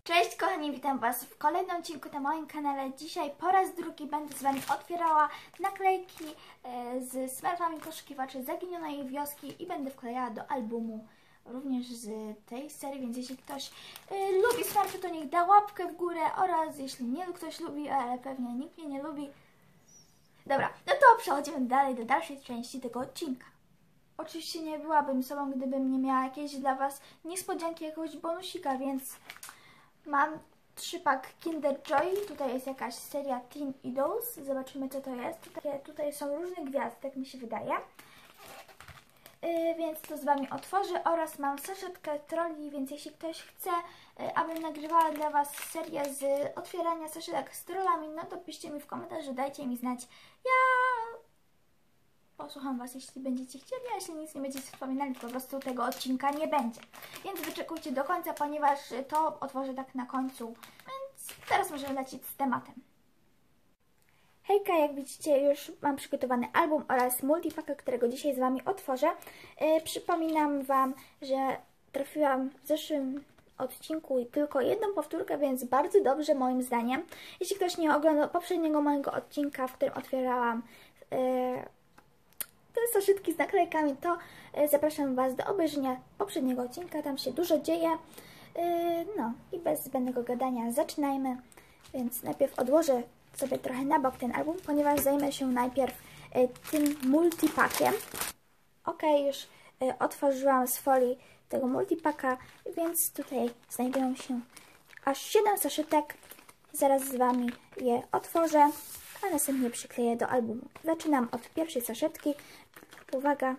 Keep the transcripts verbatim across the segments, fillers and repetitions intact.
Cześć kochani, witam Was w kolejnym odcinku na moim kanale. Dzisiaj po raz drugi będę z Wami otwierała naklejki z Smurfami Poszukiwaczy Zaginionej Wioski i będę wklejała do albumu również z tej serii, więc jeśli ktoś y, lubi Smurfy, to niech da łapkę w górę oraz jeśli nie ktoś lubi, ale pewnie nikt mnie nie lubi. Dobra, no to przechodzimy dalej do dalszej części tego odcinka. Oczywiście nie byłabym sobą, gdybym nie miała jakiejś dla Was niespodzianki, jakiegoś bonusika, więc mam trzy pak Kinder Joy. Tutaj jest jakaś seria Teen Idols. Zobaczymy, co to jest. Tutaj, tutaj są różne gwiazdy, tak mi się wydaje. Yy, więc to z Wami otworzę. Oraz mam saszetkę trolli, więc jeśli ktoś chce, yy, abym nagrywała dla Was serię z otwierania saszetek z trollami, no to piszcie mi w komentarzu, dajcie mi znać. Ja posłucham Was, jeśli będziecie chcieli, a jeśli nic nie będziecie wspominali, to po prostu tego odcinka nie będzie. Więc wyczekujcie do końca, ponieważ to otworzę tak na końcu. Więc teraz możemy lecieć z tematem. Hejka, jak widzicie, już mam przygotowany album oraz multipaka, którego dzisiaj z Wami otworzę. Yy, przypominam Wam, że trafiłam w zeszłym odcinku tylko jedną powtórkę, więc bardzo dobrze moim zdaniem. Jeśli ktoś nie oglądał poprzedniego mojego odcinka, w którym otwierałam yy, te saszetki z naklejkami, to zapraszam Was do obejrzenia poprzedniego odcinka, tam się dużo dzieje. No i bez zbędnego gadania zaczynajmy. Więc najpierw odłożę sobie trochę na bok ten album, ponieważ zajmę się najpierw tym multipakiem. Ok, już otworzyłam z folii tego multipaka, więc tutaj znajdują się aż siedem saszetek. Zaraz z Wami je otworzę, a następnie przykleję do albumu. Zaczynam od pierwszej saszetki. Uwaga.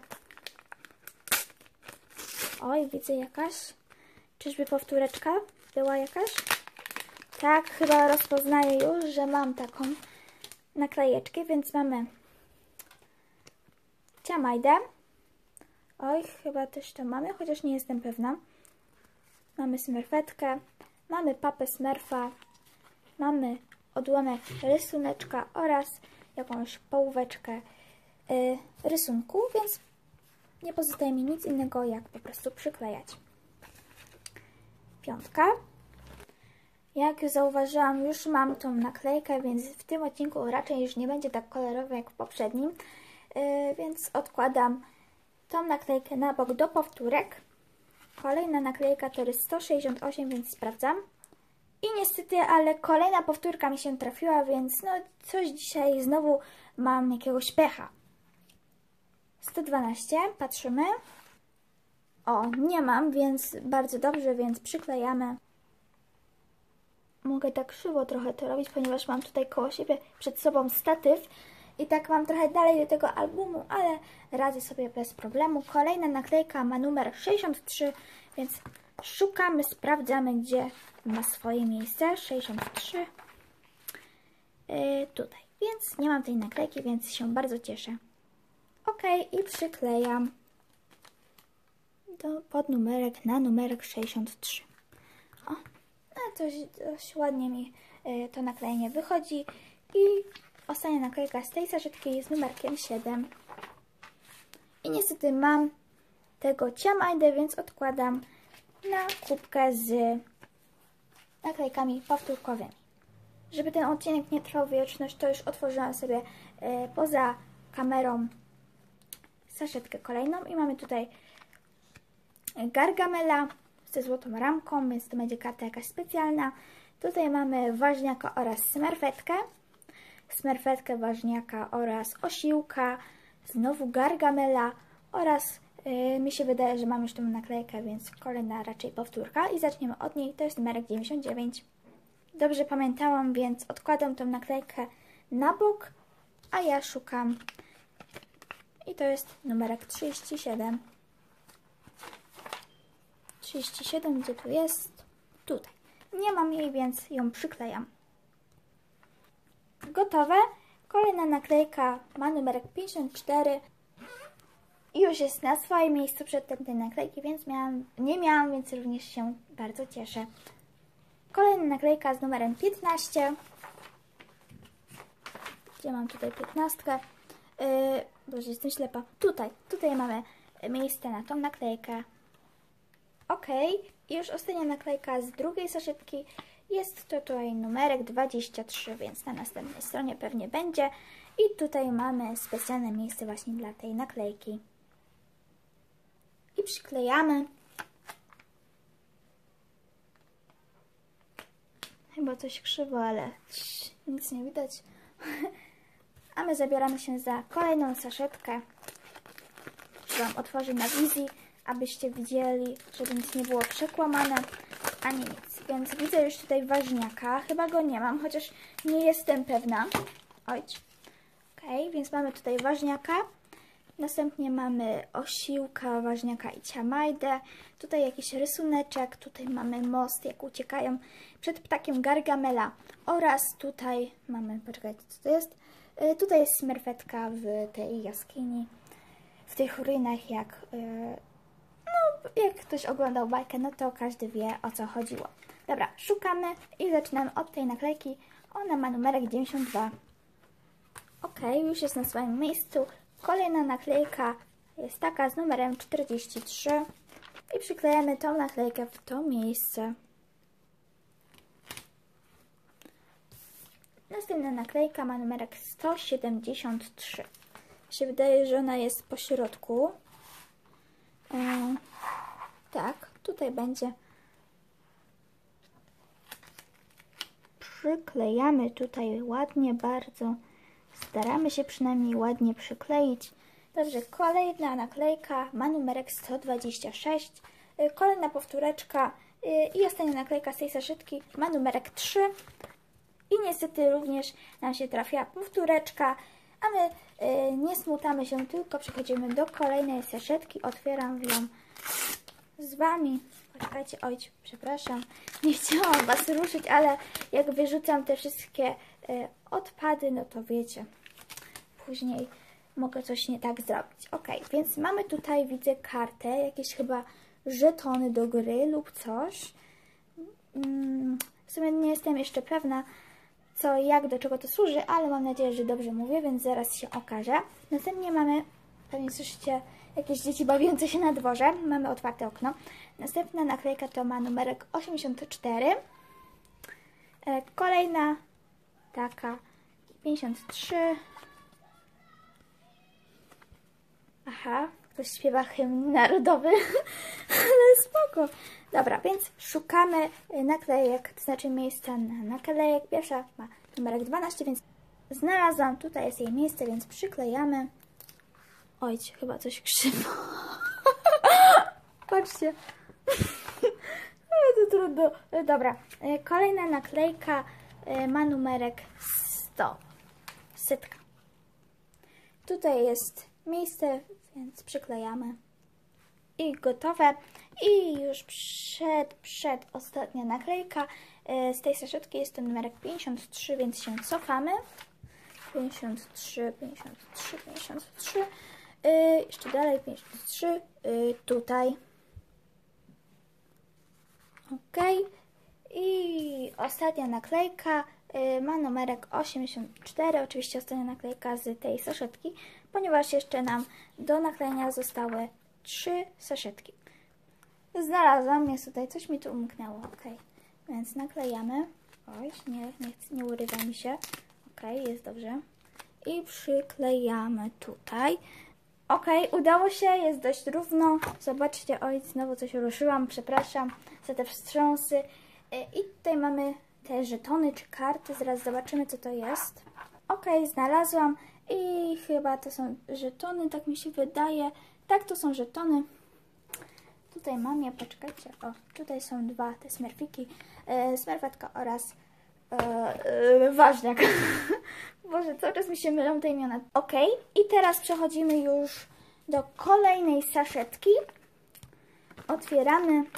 Oj, widzę jakaś. Czyżby powtóreczka była jakaś? Tak, chyba rozpoznaję już, że mam taką naklejeczkę, więc mamy Ciamajdę. Oj, chyba też to mamy, chociaż nie jestem pewna. Mamy Smurfetkę, mamy papę Smurfa, mamy odłamek rysuneczka oraz jakąś połóweczkę yy, rysunku, więc nie pozostaje mi nic innego, jak po prostu przyklejać. Piątka. Jak zauważyłam, już mam tą naklejkę, więc w tym odcinku raczej już nie będzie tak kolorowy jak w poprzednim, yy, więc odkładam tą naklejkę na bok do powtórek. Kolejna naklejka to jest sto sześćdziesiąt osiem, więc sprawdzam. I niestety, ale kolejna powtórka mi się trafiła, więc no coś dzisiaj znowu mam jakiegoś pecha. sto dwanaście, patrzymy. O, nie mam, więc bardzo dobrze, więc przyklejamy. Mogę tak krzywo trochę to robić, ponieważ mam tutaj koło siebie przed sobą statyw i tak mam trochę dalej do tego albumu, ale radzę sobie bez problemu. Kolejna naklejka ma numer sześćdziesiąt trzy, więc szukamy, sprawdzamy, gdzie ma swoje miejsce. sześćdziesiąt trzy. Yy, tutaj. Więc nie mam tej naklejki, więc się bardzo cieszę. Ok, i przyklejam do, pod numerek na numerek sześćdziesiąt trzy. O, no coś, dość ładnie mi yy, to naklejenie wychodzi. I ostatnia naklejka z tej saszetki jest numerkiem siedem. I niestety mam tego Ciamajdę, więc odkładam na kubkę z naklejkami powtórkowymi. Żeby ten odcinek nie trwał wieczność, to już otworzyłam sobie e, poza kamerą saszetkę kolejną i mamy tutaj Gargamela ze złotą ramką, więc to będzie karta jakaś specjalna. Tutaj mamy Ważniaka oraz Smurfetkę. Smurfetkę, Ważniaka oraz Osiłka. Znowu Gargamela oraz Yy, mi się wydaje, że mam już tą naklejkę, więc kolejna raczej powtórka i zaczniemy od niej. To jest numerek dziewięćdziesiąt dziewięć. Dobrze pamiętałam, więc odkładam tą naklejkę na bok, a ja szukam. I to jest numerek trzydzieści siedem. trzydzieści siedem, gdzie tu jest? Tutaj. Nie mam jej, więc ją przyklejam. Gotowe. Kolejna naklejka ma numerek pięćdziesiąt cztery. I już jest na swoim miejscu przedtem tej naklejki, więc miałam, nie miałam, więc również się bardzo cieszę. Kolejna naklejka z numerem piętnaście. Gdzie mam tutaj piętnastkę? Yy, Boże, jestem ślepa. Tutaj, tutaj mamy miejsce na tą naklejkę. Ok. i już ostatnia naklejka z drugiej saszetki. Jest to tutaj numerek dwadzieścia trzy, więc na następnej stronie pewnie będzie. I tutaj mamy specjalne miejsce właśnie dla tej naklejki. I przyklejamy. Chyba coś krzywo, ale nic nie widać. A my zabieramy się za kolejną saszetkę. Wam otworzę na wizji, abyście widzieli, żeby nic nie było przekłamane, ani nic. Więc widzę już tutaj ważniaka. Chyba go nie mam, chociaż nie jestem pewna. Oj. Ok, więc mamy tutaj ważniaka. Następnie mamy osiłka, ważniaka i ciamajdę. Tutaj jakiś rysuneczek. Tutaj mamy most, jak uciekają przed ptakiem Gargamela. Oraz tutaj mamy, poczekajcie, co to jest? Yy, tutaj jest smerfetka w tej jaskini. W tych ruinach, jak, yy, no, jak ktoś oglądał bajkę, no to każdy wie, o co chodziło. Dobra, szukamy i zaczynamy od tej naklejki. Ona ma numerek dziewięćdziesiąt dwa. Ok, już jest na swoim miejscu. Kolejna naklejka jest taka z numerem czterdzieści trzy. I przyklejamy tą naklejkę w to miejsce. Następna naklejka ma numerek sto siedemdziesiąt trzy. Mi się wydaje, że ona jest po środku. Eee, tak, tutaj będzie. Przyklejamy tutaj ładnie, bardzo. Staramy się przynajmniej ładnie przykleić. Dobrze, kolejna naklejka ma numerek sto dwadzieścia sześć. Kolejna powtóreczka i ostatnia naklejka z tej saszetki ma numerek trzy. I niestety również nam się trafia powtóreczka. A my y, nie smutamy się, tylko przechodzimy do kolejnej saszetki. Otwieram ją z Wami. Poczekajcie, oj, przepraszam. Nie chciałam Was ruszyć, ale jak wyrzucam te wszystkie y, odpady, no to wiecie, później mogę coś nie tak zrobić. Ok, więc mamy tutaj, widzę, kartę, jakieś chyba żetony do gry lub coś. Mm, w sumie nie jestem jeszcze pewna, co, jak, do czego to służy, ale mam nadzieję, że dobrze mówię, więc zaraz się okaże. Następnie mamy, pewnie słyszycie, jakieś dzieci bawiące się na dworze. Mamy otwarte okno. Następna naklejka to ma numerek osiemdziesiąt cztery. E, kolejna taka pięćdziesiąt trzy. Aha, ktoś śpiewa hymn narodowy, ale spoko. Dobra, więc szukamy naklejek, to znaczy miejsca na naklejek. Pierwsza ma numerek dwanaście, więc znalazłam, tutaj jest jej miejsce, więc przyklejamy. Oj, chyba coś krzywo. Patrzcie. Ale to trudno. Dobra, kolejna naklejka ma numerek sto. Setka. Tutaj jest miejsce, więc przyklejamy. I gotowe. I już przed, przed ostatnia naklejka z tej saszetki jest to numerek pięćdziesiąt trzy, więc się cofamy. pięćdziesiąt trzy, pięćdziesiąt trzy, pięćdziesiąt trzy. Yy, jeszcze dalej pięćdziesiąt trzy. Yy, tutaj. Ok. I ostatnia naklejka yy, ma numerek osiemdziesiąt cztery. Oczywiście ostatnia naklejka z tej saszetki, ponieważ jeszcze nam do naklejenia zostały trzy saszetki. Znalazłam, jest tutaj, coś mi tu umknęło. Ok, więc naklejamy. Oj, nie, nie, nie urywa mi się. Ok, jest dobrze. I przyklejamy tutaj. Ok, udało się, jest dość równo. Zobaczcie, oj, znowu coś ruszyłam, przepraszam za te wstrząsy. I tutaj mamy te żetony czy karty, zaraz zobaczymy, co to jest. Ok, znalazłam i chyba to są żetony, tak mi się wydaje. Tak, to są żetony. Tutaj mam je, poczekajcie, o, tutaj są dwa te smerfiki, e, smerfetka oraz e, e, ważniak. Boże, cały czas mi się mylą te imiona. Ok, i teraz przechodzimy już do kolejnej saszetki. Otwieramy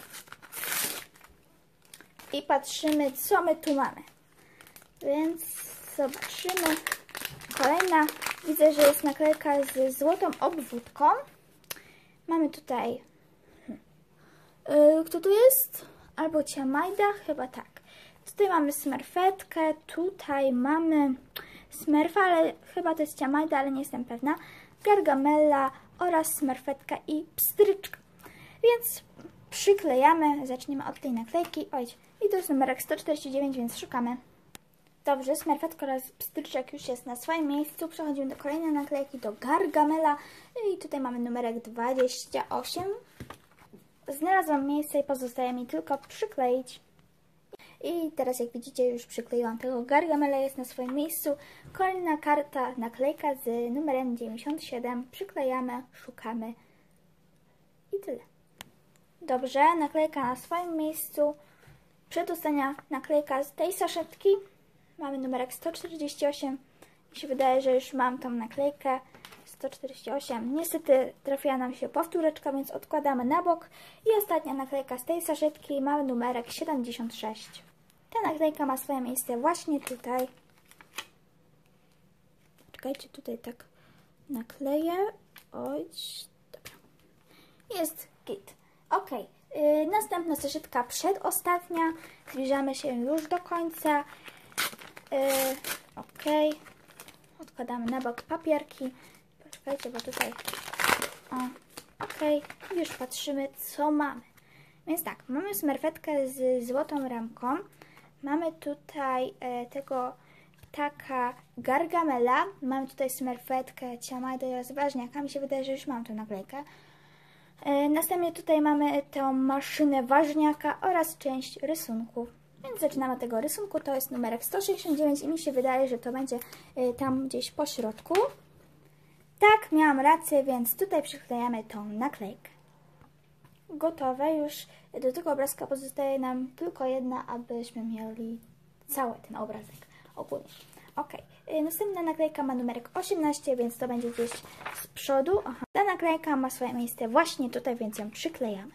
i patrzymy, co my tu mamy. Więc zobaczymy. Kolejna, widzę, że jest naklejka z złotą obwódką. Mamy tutaj, yy, kto tu jest? Albo ciamajda? Chyba tak. Tutaj mamy smerfetkę, tutaj mamy smerfa, ale chyba to jest ciamajda, ale nie jestem pewna. Gargamela oraz smerfetka i pstryczka. Więc przyklejamy, zaczniemy od tej naklejki. Oj, i to jest numerek sto czterdzieści dziewięć, więc szukamy. Dobrze, smerfetka oraz pstryczek już jest na swoim miejscu. Przechodzimy do kolejnej naklejki, do Gargamela. I tutaj mamy numerek dwadzieścia osiem. Znalazłam miejsce i pozostaje mi tylko przykleić. I teraz, jak widzicie, już przykleiłam tego Gargamela, jest na swoim miejscu. Kolejna karta, naklejka z numerem dziewięćdziesiąt siedem. Przyklejamy, szukamy i tyle. Dobrze, naklejka na swoim miejscu. Przedostania naklejka z tej saszetki. Mamy numerek sto czterdzieści osiem. Mi się wydaje, że już mam tą naklejkę. sto czterdzieści osiem. Niestety trafiła nam się powtóreczka, więc odkładamy na bok. I ostatnia naklejka z tej saszetki. Mamy numerek siedemdziesiąt sześć. Ta naklejka ma swoje miejsce właśnie tutaj. Czekajcie, tutaj tak nakleję. Oj, dobra. Jest git. Ok. Yy, następna saszetka, przedostatnia. Zbliżamy się już do końca. Yy, ok. Odkładamy na bok papierki. Poczekajcie, bo tutaj... O, ok. Już patrzymy, co mamy. Więc tak, mamy smerfetkę z złotą ramką. Mamy tutaj e, tego ptaka Gargamela. Mamy tutaj smerfetkę Ciamajda oraz ważniaka. Mi się wydaje, że już mam tę naklejkę. E, następnie tutaj mamy tę maszynę ważniaka oraz część rysunku. Więc zaczynamy od tego rysunku. To jest numerek sto sześćdziesiąt dziewięć i mi się wydaje, że to będzie e, tam gdzieś po środku. Tak, miałam rację, więc tutaj przyklejamy tą naklejkę. Gotowe. Już do tego obrazka pozostaje nam tylko jedna, abyśmy mieli cały ten obrazek ogólnie. Ok. Następna naklejka ma numerek osiemnaście, więc to będzie gdzieś z przodu. Aha. Ta naklejka ma swoje miejsce właśnie tutaj, więc ją przyklejamy.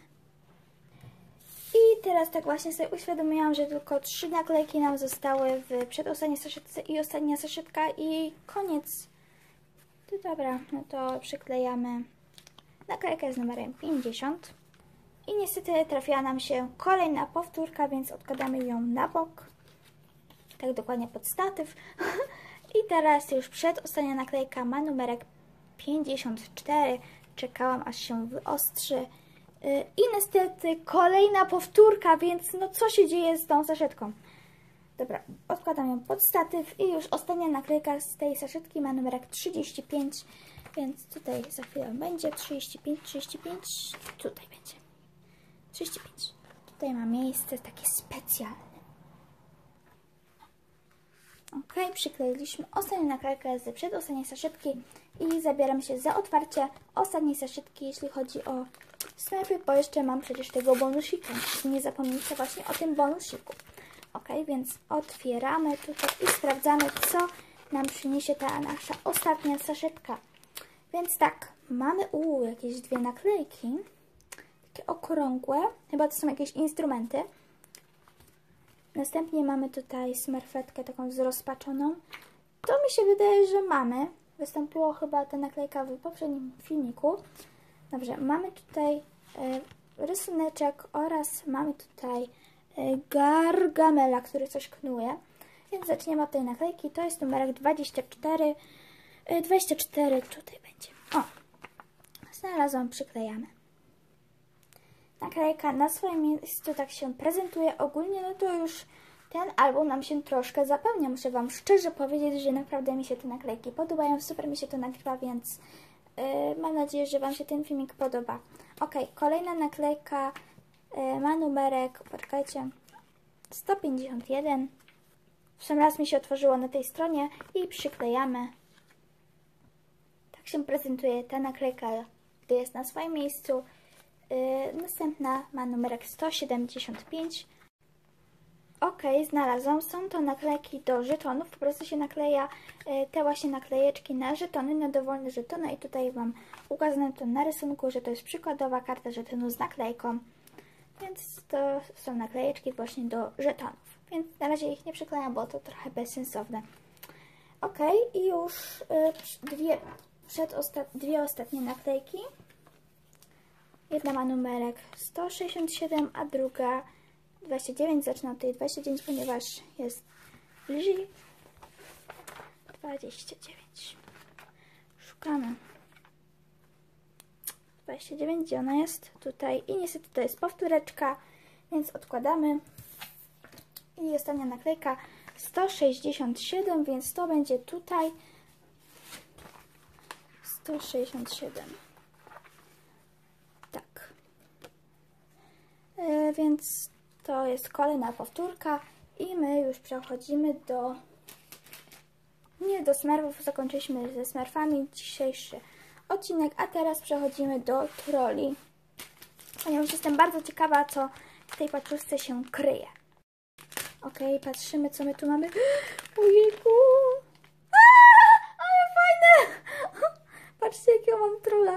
I teraz tak właśnie sobie uświadomiłam, że tylko trzy naklejki nam zostały w przedostatniej saszetce i ostatnia saszetka i koniec. To dobra, no to przyklejamy naklejkę z numerem pięćdziesiąt. I niestety trafiła nam się kolejna powtórka, więc odkładamy ją na bok. Tak dokładnie pod statyw. I teraz już przedostatnia naklejka ma numerek pięćdziesiąt cztery. Czekałam, aż się wyostrzy. I niestety kolejna powtórka, więc no co się dzieje z tą saszetką? Dobra, odkładam ją pod statyw i już ostatnia naklejka z tej saszetki ma numerek trzydzieści pięć. Więc tutaj za chwilę będzie trzydzieści pięć, trzydzieści pięć. Tutaj będzie. trzydzieści pięć. Tutaj ma miejsce takie specjalne. Ok, przykleiliśmy ostatnią naklejkę z przedostatniej saszetki i zabieram się za otwarcie ostatniej saszetki, jeśli chodzi o smerfy, bo jeszcze mam przecież tego bonusika. Nie zapomnijcie właśnie o tym bonusiku. Ok, więc otwieramy tutaj i sprawdzamy, co nam przyniesie ta nasza ostatnia saszetka. Więc tak, mamy u jakieś dwie naklejki. Okrągłe, chyba to są jakieś instrumenty. Następnie mamy tutaj smerfetkę taką zrozpaczoną. To mi się wydaje, że mamy. Wystąpiło chyba ta naklejka w poprzednim filmiku. Dobrze, mamy tutaj e, rysuneczek oraz mamy tutaj e, Gargamela, który coś knuje. Więc zaczniemy od tej naklejki. To jest numerek dwadzieścia cztery. E, dwadzieścia cztery tutaj będzie. O, znalazłam, przyklejamy. Naklejka na swoim miejscu tak się prezentuje. Ogólnie no to już ten album nam się troszkę zapełnia. Muszę Wam szczerze powiedzieć, że naprawdę mi się te naklejki podobają. Super mi się to nagrywa, więc yy, mam nadzieję, że Wam się ten filmik podoba. Ok, kolejna naklejka yy, ma numerek, poczekajcie, sto pięćdziesiąt jeden. W sam raz mi się otworzyło na tej stronie i przyklejamy. Tak się prezentuje ta naklejka, gdy jest na swoim miejscu. Yy, następna ma numerek sto siedemdziesiąt pięć. Ok, znalazłam. Są to naklejki do żetonów. Po prostu się nakleja yy, te właśnie naklejeczki na żetony, na dowolne żetony. I tutaj Wam ukazane to na rysunku, że to jest przykładowa karta żetonu z naklejką. Więc to są naklejeczki właśnie do żetonów. Więc na razie ich nie przyklejam, bo to trochę bezsensowne. Ok, i już yy, dwie, przedostat dwie ostatnie naklejki. Jedna ma numerek sto sześćdziesiąt siedem, a druga dwadzieścia dziewięć. Zacznę od tej dwadzieścia dziewięć, ponieważ jest bliżej. dwadzieścia dziewięć. Szukamy. dwadzieścia dziewięć, gdzie ona jest? Tutaj. I niestety to jest powtóreczka, więc odkładamy. I ostatnia naklejka sto sześćdziesiąt siedem, więc to będzie tutaj sto sześćdziesiąt siedem. Tak. Yy, więc to jest kolejna powtórka i my już przechodzimy do nie do smurfów, zakończyliśmy ze smurfami dzisiejszy odcinek, a teraz przechodzimy do trolli, ponieważ jestem bardzo ciekawa, co w tej paczuszce się kryje. Ok, patrzymy, co my tu mamy. Ojejku! Aaaa, ale fajne! Patrzcie, jakiego mam trolla.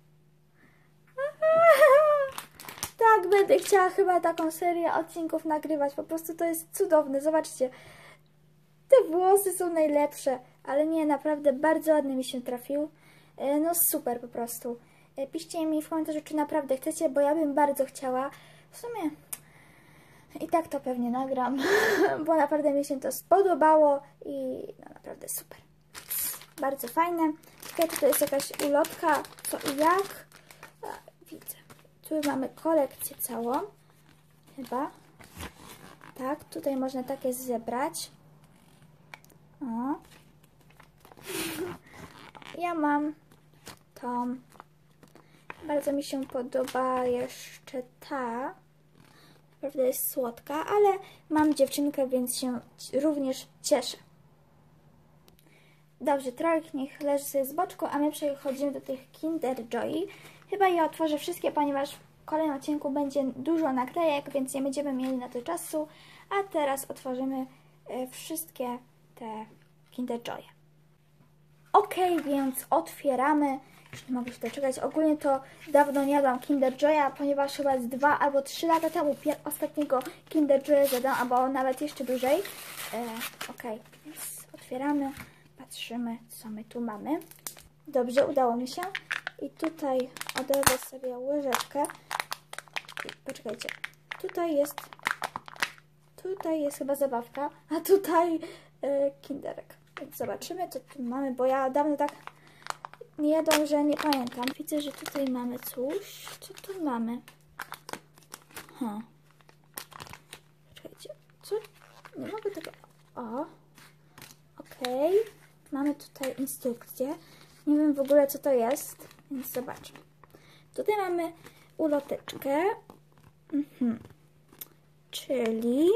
Tak, będę chciała chyba taką serię odcinków nagrywać. Po prostu to jest cudowne. Zobaczcie. Te włosy są najlepsze. Ale nie, naprawdę bardzo ładny mi się trafił. No super po prostu. Piszcie mi w komentarzu, czy naprawdę chcecie, bo ja bym bardzo chciała. W sumie i tak to pewnie nagram, bo naprawdę mi się to spodobało i no naprawdę super. Bardzo fajne. Ciekawe, czy to jest jakaś ulotka, co i jak. A, widzę. Tu mamy kolekcję całą. Chyba. Tak, tutaj można takie zebrać. O. Ja mam tą. Bardzo mi się podoba jeszcze ta. Naprawdę jest słodka, ale mam dziewczynkę, więc się również cieszę. Dobrze, trollik niech leży sobie z boczku, a my przechodzimy do tych Kinder Joy. Chyba je otworzę wszystkie, ponieważ w kolejnym odcinku będzie dużo naklejek, więc nie będziemy mieli na to czasu. A teraz otworzymy y, wszystkie te Kinder Joy. Ok, więc otwieramy. Już nie mogę się doczekać. Ogólnie to dawno nie jadłam Kinder Joya, ponieważ chyba z dwa albo trzy lata temu ostatniego Kinder Joya zjadłam, albo nawet jeszcze dłużej. E, ok, więc otwieramy, patrzymy, co my tu mamy. Dobrze, udało mi się. I tutaj oderwę sobie łyżeczkę. I poczekajcie, tutaj jest, tutaj jest chyba zabawka, a tutaj e, kinderek. Więc zobaczymy, co tu mamy, bo ja dawno tak nie jadłam, że nie pamiętam. Widzę, że tutaj mamy coś. Co tu mamy? Ha. Czekajcie. Co? Nie mogę tego... O. Okej. Okay. Mamy tutaj instrukcję. Nie wiem w ogóle, co to jest, więc zobaczmy. Tutaj mamy uloteczkę. Mhm. Czyli...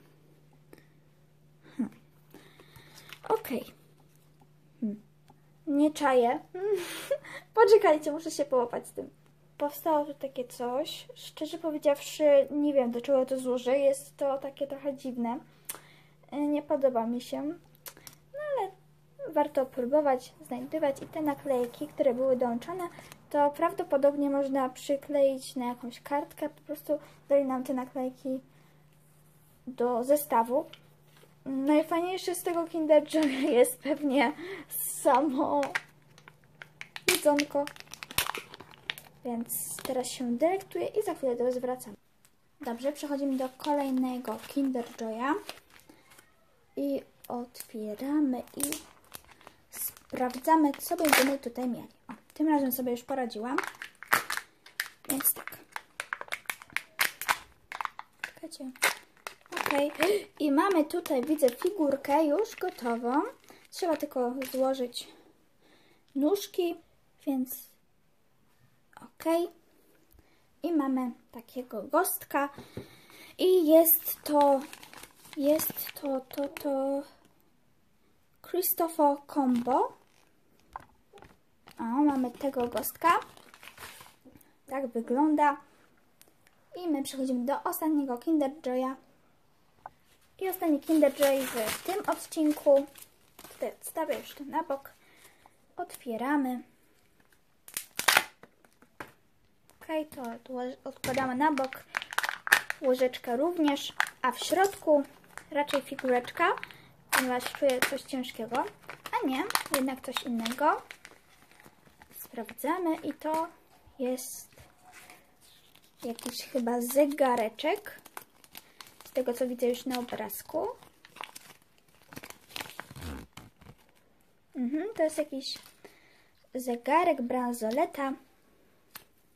Hmm. Okej. Okay. Hmm. Nie czaję. Poczekajcie, muszę się połapać z tym. Powstało tu takie coś. Szczerze powiedziawszy, nie wiem, do czego to służy. Jest to takie trochę dziwne. Nie podoba mi się. No ale warto próbować znajdywać. I te naklejki, które były dołączone, to prawdopodobnie można przykleić na jakąś kartkę. Po prostu dali nam te naklejki do zestawu. Najfajniejsze z tego Kinder Joy jest pewnie samo jedzonko. Więc teraz się delektuję i za chwilę do Was wracam. Dobrze, przechodzimy do kolejnego Kinder Joya. I otwieramy i sprawdzamy, co będziemy tutaj mieli. O, tym razem sobie już poradziłam. Więc tak. Czekajcie. Ok, i mamy tutaj, widzę, figurkę już gotową. Trzeba tylko złożyć nóżki, więc ok. I mamy takiego gostka. I jest to, jest to, to, to Christopher Combo. O, mamy tego gostka. Tak wygląda. I my przechodzimy do ostatniego Kinder Joya. I ostatni Kinder Joy w tym odcinku. Tutaj odstawię już to na bok. Otwieramy. Ok, to odkładamy na bok. Łyżeczkę również. A w środku raczej figureczka, ponieważ czuję coś ciężkiego. A nie, jednak coś innego. Sprawdzamy i to jest jakiś chyba zegareczek. Z tego, co widzę już na obrazku. Mhm, to jest jakiś zegarek bransoleta.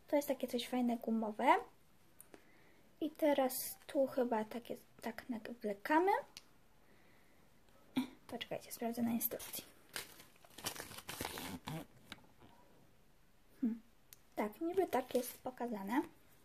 To jest takie coś fajne, gumowe. I teraz tu chyba takie, tak nawlekamy. Poczekajcie, sprawdzę na instrukcji. Hmm. Tak, niby tak jest pokazane.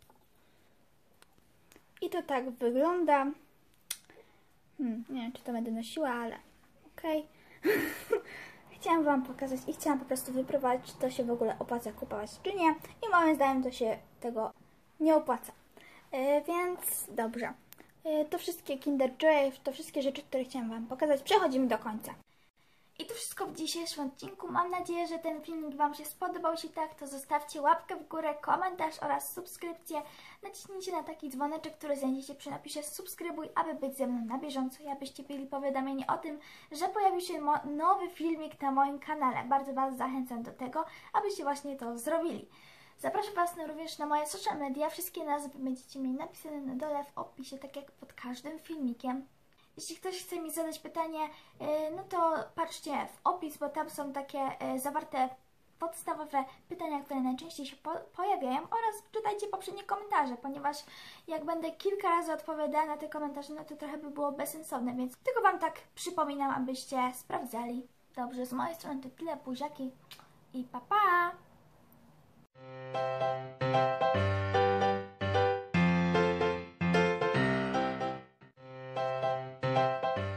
I to tak wygląda. Hmm, nie wiem, czy to będę nosiła, ale okej. Okay. Chciałam Wam pokazać i chciałam po prostu wypróbować, czy to się w ogóle opłaca kupować, czy nie. I moim zdaniem to się tego nie opłaca. Yy, więc dobrze. Yy, to wszystkie Kinder Joy, to wszystkie rzeczy, które chciałam Wam pokazać. Przechodzimy do końca. I to wszystko w dzisiejszym odcinku. Mam nadzieję, że ten filmik Wam się spodobał. Jeśli tak, to zostawcie łapkę w górę, komentarz oraz subskrypcję. Naciśnijcie na taki dzwoneczek, który znajdziecie przy napisie subskrybuj, aby być ze mną na bieżąco i abyście byli powiadomieni o tym, że pojawił się nowy filmik na moim kanale. Bardzo Was zachęcam do tego, abyście właśnie to zrobili. Zapraszam Was również na moje social media. Wszystkie nazwy będziecie mieli napisane na dole w opisie, tak jak pod każdym filmikiem. Jeśli ktoś chce mi zadać pytanie, no to patrzcie w opis, bo tam są takie zawarte podstawowe pytania, które najczęściej się po pojawiają, oraz czytajcie poprzednie komentarze, ponieważ jak będę kilka razy odpowiadała na te komentarze, no to trochę by było bezsensowne, więc tylko Wam tak przypominam, abyście sprawdzali. Dobrze, z mojej strony to tyle, buziaki i pa pa!